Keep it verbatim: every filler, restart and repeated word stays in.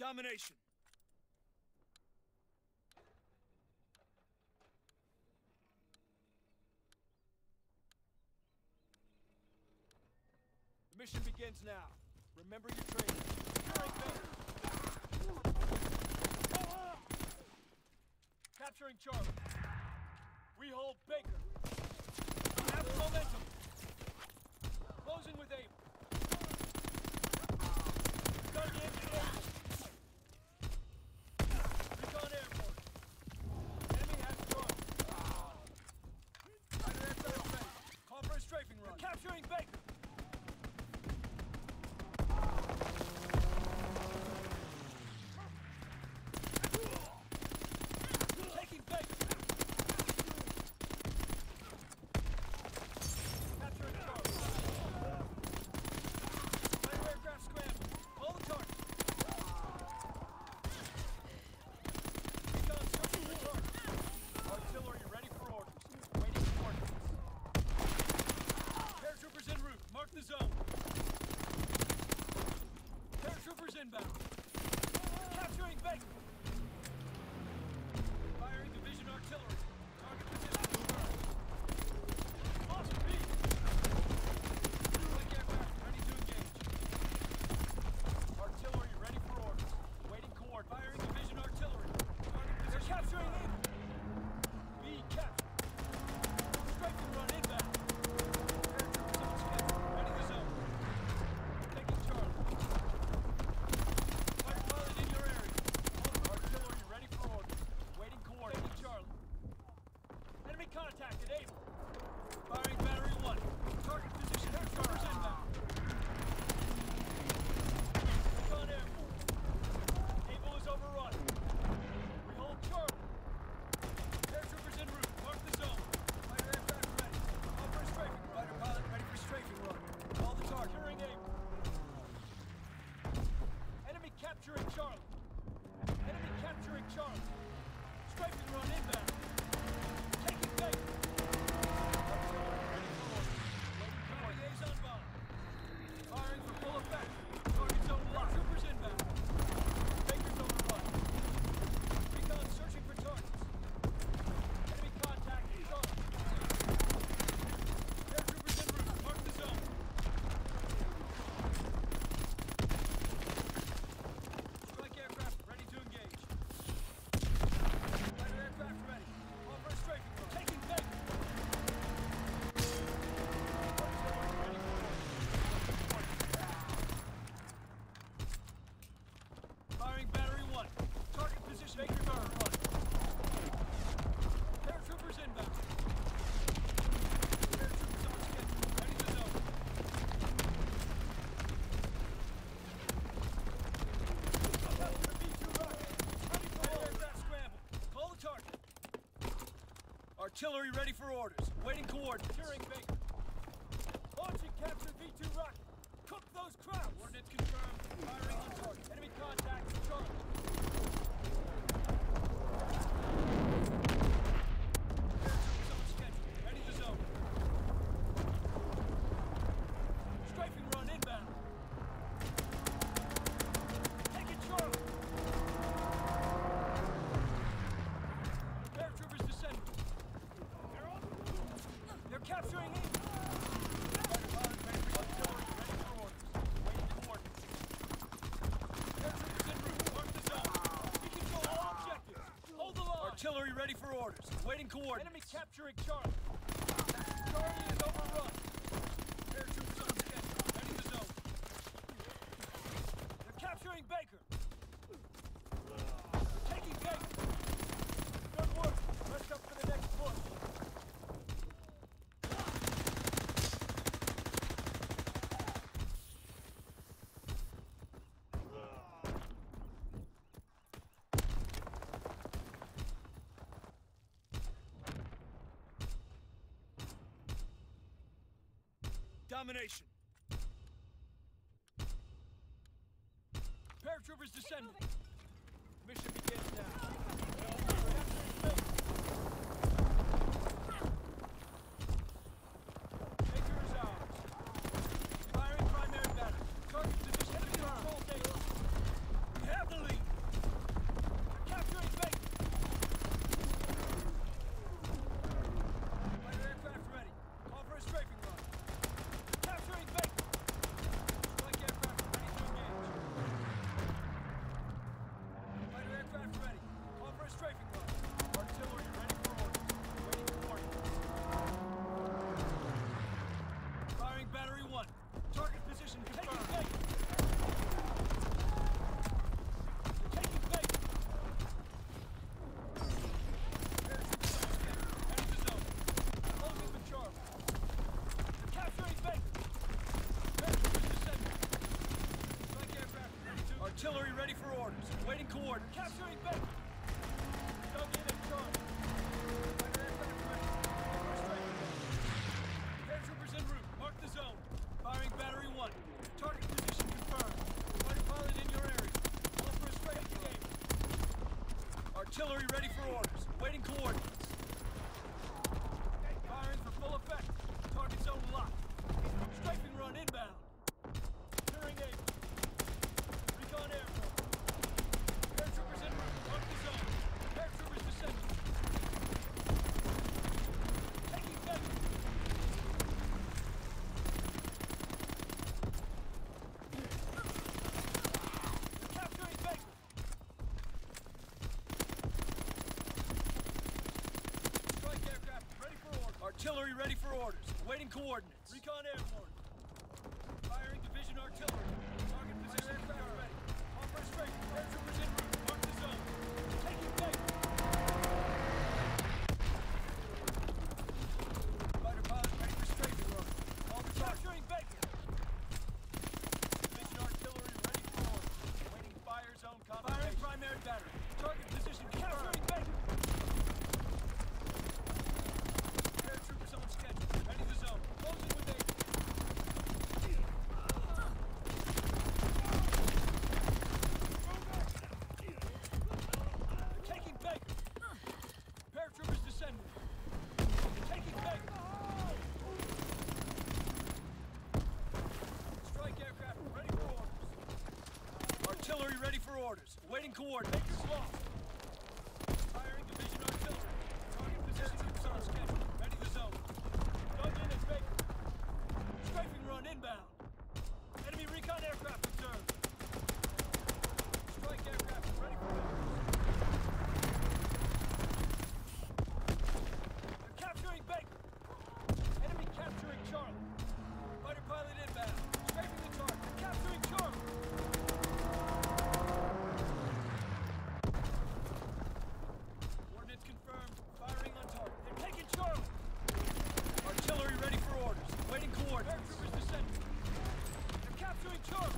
Domination. The mission begins now. Remember your training. Capturing Charlie. We hold Baker. We have the momentum. Closing with Able. Gun engine Able. Recon airport. Enemy has Charlie. Fighter aircraft ready. Call for a strafing run. We're capturing Baker. Taking Baker. Capturing Charlie. Fighter aircraft scramble. Call the target. Recon searching for target. Artillery ready for orders. Waiting coordinates. Paratroopers en route. Mark the zone. Paratroopers inbound. Capturing Baker. Firing division artillery. Target position confirmed. Lost B. Flank aircraft ready to engage. Artillery ready for orders. Waiting coordinates. Firing division artillery. Target position. They're capturing Able. B captured. Strafing run inbound. Paratroopers on schedule. Ready the zone. Taking Charlie. Fighter pilot in your area. Artillery ready for orders. Waiting coordinates. Taking Charlie. Enemy contacted. Able. Firing battery one. Target position. Paratroopers inbound. Recon airport. Able is overrun. We hold Charlie. Paratroopers en route. Mark the zone. Fighter aircraft ready. Call for a strafing run. Fighter pilot ready for strafing run. Call the target. Securing Able. Enemy capturing Charlie. Enemy capturing Charlie. Strafing run inbound. Taking Baker. Artillery ready for orders. Loading power liaison bomb. Firing for full effect. Target zone locked. Troopers inbound. Baker's overrun. Recon searching for targets. Enemy contact is on. Paratroopers en route. Mark the zone. Strike aircraft ready to engage. Fighter aircraft ready. Call for a strafing run. Taking Baker. Artillery ready for orders. Firing battery one. Target position. Baker's overrun. Paratroopers inbound. Paratroopers on schedule. Ready to zone. Capture B two rocket. Ready for aircraft scramble. Call the target. Artillery ready for orders. Waiting coordinates. Securing Baker. Launching capture V two rocket. Cook those crowds. Coordinates confirmed. Firing on target. Enemy contact. Charlie. Paratroopers on schedule. Ready to zone. Strafing run inbound. Taking Charlie. Paratroopers descending. They're capturing Able. Fighter pilot ready for artillery, ready for orders. Waiting coordinates. Paratroopers en route. Mark the zone. We control all objectives. Hold the line. Artillery ready for orders. Waiting coordinates. Enemy capturing Charlie. Charlie is overrun. Paratroopers on schedule. Ready to zone. They're capturing Baker. Taking Baker. Good work. Rest up for the next push. Domination. Paratroopers descending. Mission begins now. Baker is ours. Firing primary battery. Target position. Enemy control data. We have the lead. Artillery ready for orders. Waiting coordinates. Capturing Baker. Dug in at Charlie. Fighter aircraft ready. First strike. Paratroopers en route. Mark the zone. Firing battery one. Target position confirmed. Fighter pilot in your area. Call for a strike game. Artillery ready for orders. Waiting coordinates. Firing for full effect. Target zone locked. Strafing run inbound. Clearing aim. Recon airborne. Paratroopers en route. Mark the zone. Paratroopers descending. Taking Baker. Capturing Baker. Strike aircraft ready for orders. Artillery ready for orders. Waiting coordinates. Recon airborne. Firing division artillery. Target position aircraft ready. Offer straight. Paratroopers en route. Mark the zone. Taking Baker. Fighter pilot ready for strafing run. All the capturing Baker. Division artillery ready for orders. Waiting fire zone confirmation. Firing primary battery. Target position capturing Baker. Paratroopers on schedule. Ready the zone. Closing with eight. Taking Baker. Paratroopers descending. Taking Baker. Strike aircraft ready for orders. Artillery ready for orders. Waiting coordinates. Baker's lost. Firing division artillery. Target position on schedule. Ready the zone. Dug in at Baker. Strafing run inbound. Enemy recon aircraft observed. Strike aircraft ready for orders. They're capturing Baker. Enemy capturing Charlie. Fighter pilot inbound. Strafing the target. Capturing Charlie. Coordinates confirmed. Firing on target. They're taking Charlie. Artillery ready for orders. Waiting coordinates. Paratroopers descending. They're capturing Charlie.